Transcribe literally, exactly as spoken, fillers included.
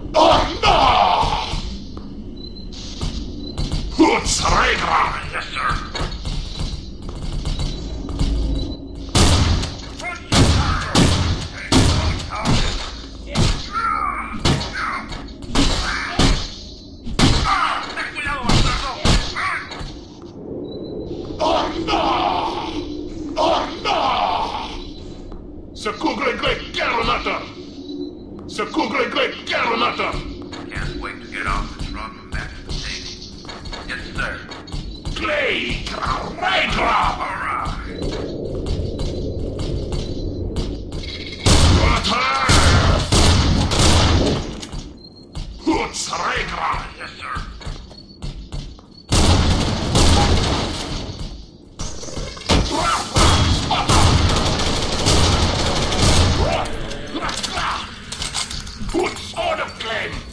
Oh no! Hoots Regra! Yes, sir. Oh no! Oh no! Să cugle glei chiarunată! Să cugle glei chiarunată! Can't wait to get off this run from back to the table. Yes, sir. Glei Regra! Alright. Hoots Regra! Yes, sir. Hoots Order Claim!